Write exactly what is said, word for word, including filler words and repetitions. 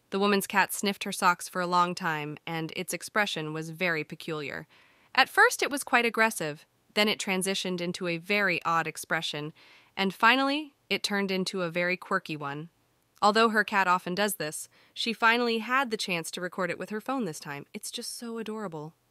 The woman's cat sniffed her socks for a long time, and its expression was very peculiar. At first, it was quite aggressive, then it transitioned into a very odd expression, and finally, it turned into a very quirky one. Although her cat often does this, she finally had the chance to record it with her phone this time. It's just so adorable.